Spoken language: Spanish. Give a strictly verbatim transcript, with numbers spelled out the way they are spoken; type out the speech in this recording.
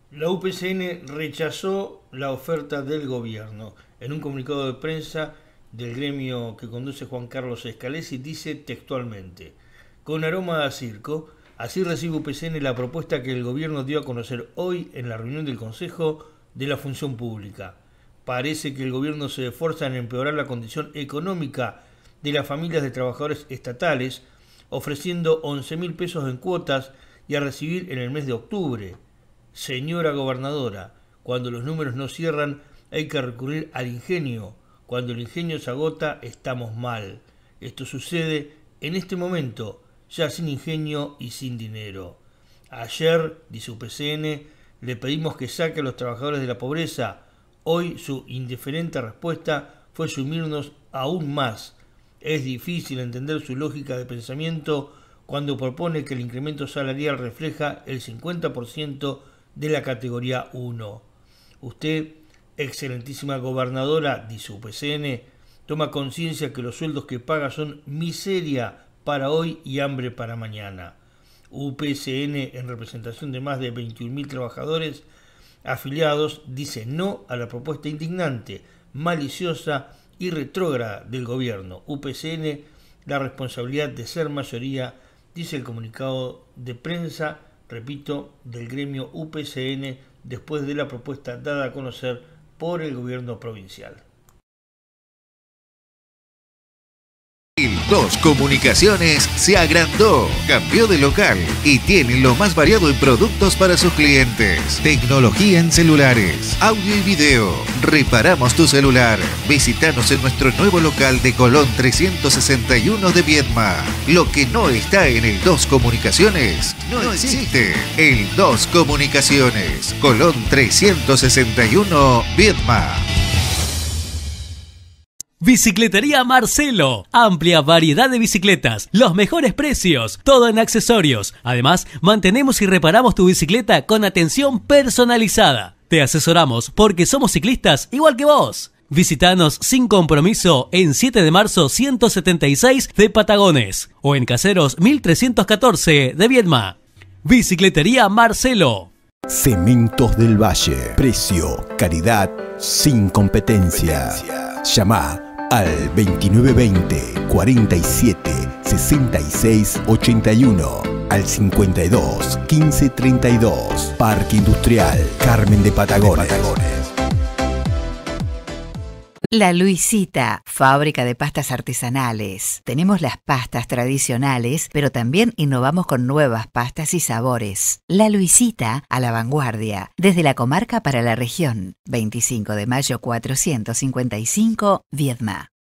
La U P C N rechazó la oferta del gobierno. En un comunicado de prensa del gremio que conduce Juan Carlos Scalesi dice textualmente: con aroma a circo, así recibe U P C N la propuesta que el gobierno dio a conocer hoy en la reunión del Consejo de la Función Pública. Parece que el gobierno se esfuerza en empeorar la condición económica de las familias de trabajadores estatales, ofreciendo once mil pesos en cuotas y a recibir en el mes de octubre. Señora gobernadora, cuando los números no cierran hay que recurrir al ingenio. Cuando el ingenio se agota estamos mal. Esto sucede en este momento, ya sin ingenio y sin dinero. Ayer, dice U P C N, le pedimos que saque a los trabajadores de la pobreza. Hoy su indiferente respuesta fue sumirnos aún más. Es difícil entender su lógica de pensamiento cuando propone que el incremento salarial refleja el cincuenta por ciento de la categoría uno. Usted, excelentísima gobernadora, dice U P C N, toma conciencia que los sueldos que paga son miseria para hoy y hambre para mañana. U P C N, en representación de más de veintiún mil trabajadores afiliados, dice no a la propuesta indignante, maliciosa y retrógrada del gobierno. U P C N, la responsabilidad de ser mayoría, dice el comunicado de prensa, repito, del gremio U P C N, después de la propuesta dada a conocer por el gobierno provincial. El dos Comunicaciones se agrandó, cambió de local y tiene lo más variado en productos para sus clientes. Tecnología en celulares, audio y video. Reparamos tu celular. Visítanos en nuestro nuevo local de Colón trescientos sesenta y uno de Viedma. Lo que no está en el dos Comunicaciones no, no existe. El dos Comunicaciones, Colón trescientos sesenta y uno, Viedma. Bicicletería Marcelo, amplia variedad de bicicletas, los mejores precios, todo en accesorios. Además, mantenemos y reparamos tu bicicleta con atención personalizada. Te asesoramos porque somos ciclistas igual que vos. Visítanos sin compromiso en siete de marzo ciento setenta y seis de Patagones o en Caseros mil trescientos catorce de Viedma. Bicicletería Marcelo. Cementos del Valle. Precio, calidad, sin competencia. Llama al veintinueve veinte, cuarenta y siete, sesenta y seis ochenta y uno, al cincuenta y dos, quince treinta y dos. Parque Industrial Carmen de Patagones. La Luisita, fábrica de pastas artesanales. Tenemos las pastas tradicionales, pero también innovamos con nuevas pastas y sabores. La Luisita, a la vanguardia, desde la comarca para la región. veinticinco de mayo cuatrocientos cincuenta y cinco, Viedma.